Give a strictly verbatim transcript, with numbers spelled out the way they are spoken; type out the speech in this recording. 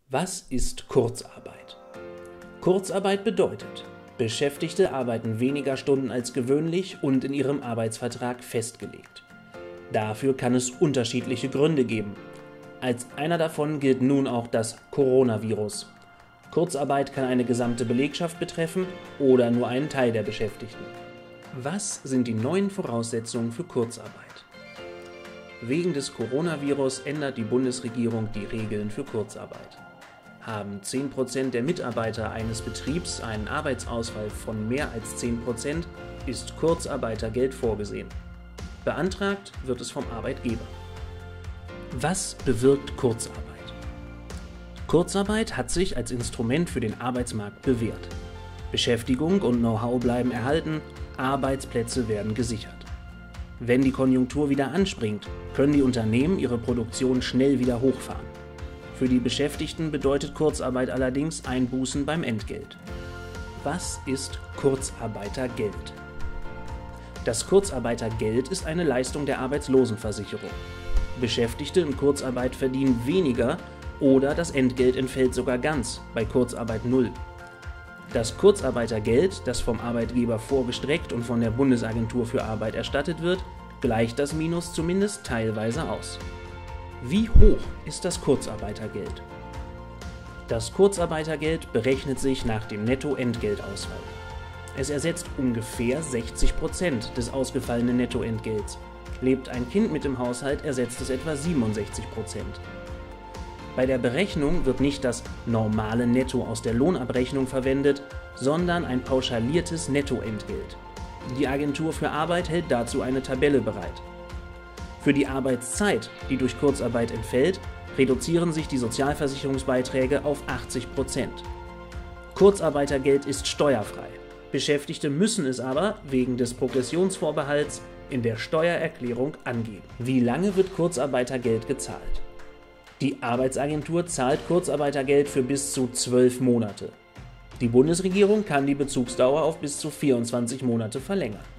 Was ist Kurzarbeit? Kurzarbeit bedeutet, Beschäftigte arbeiten weniger Stunden als gewöhnlich und in ihrem Arbeitsvertrag festgelegt. Dafür kann es unterschiedliche Gründe geben. Als einer davon gilt nun auch das Coronavirus. Kurzarbeit kann eine gesamte Belegschaft betreffen oder nur einen Teil der Beschäftigten. Was sind die neuen Voraussetzungen für Kurzarbeit? Wegen des Coronavirus ändert die Bundesregierung die Regeln für Kurzarbeit. Haben zehn Prozent der Mitarbeiter eines Betriebs einen Arbeitsausfall von mehr als zehn Prozent, ist Kurzarbeitergeld vorgesehen. Beantragt wird es vom Arbeitgeber. Was bewirkt Kurzarbeit? Kurzarbeit hat sich als Instrument für den Arbeitsmarkt bewährt. Beschäftigung und Know-how bleiben erhalten, Arbeitsplätze werden gesichert. Wenn die Konjunktur wieder anspringt, können die Unternehmen ihre Produktion schnell wieder hochfahren. Für die Beschäftigten bedeutet Kurzarbeit allerdings Einbußen beim Entgelt. Was ist Kurzarbeitergeld? Das Kurzarbeitergeld ist eine Leistung der Arbeitslosenversicherung. Beschäftigte in Kurzarbeit verdienen weniger oder das Entgelt entfällt sogar ganz, bei Kurzarbeit null. Das Kurzarbeitergeld, das vom Arbeitgeber vorgestreckt und von der Bundesagentur für Arbeit erstattet wird, gleicht das Minus zumindest teilweise aus. Wie hoch ist das Kurzarbeitergeld? Das Kurzarbeitergeld berechnet sich nach dem Nettoentgeltausfall. Es ersetzt ungefähr sechzig Prozent des ausgefallenen Nettoentgelts. Lebt ein Kind mit im Haushalt, ersetzt es etwa siebenundsechzig Prozent. Bei der Berechnung wird nicht das normale Netto aus der Lohnabrechnung verwendet, sondern ein pauschaliertes Nettoentgelt. Die Agentur für Arbeit hält dazu eine Tabelle bereit. Für die Arbeitszeit, die durch Kurzarbeit entfällt, reduzieren sich die Sozialversicherungsbeiträge auf achtzig Prozent. Kurzarbeitergeld ist steuerfrei. Beschäftigte müssen es aber wegen des Progressionsvorbehalts in der Steuererklärung angeben. Wie lange wird Kurzarbeitergeld gezahlt? Die Arbeitsagentur zahlt Kurzarbeitergeld für bis zu zwölf Monate. Die Bundesregierung kann die Bezugsdauer auf bis zu vierundzwanzig Monate verlängern.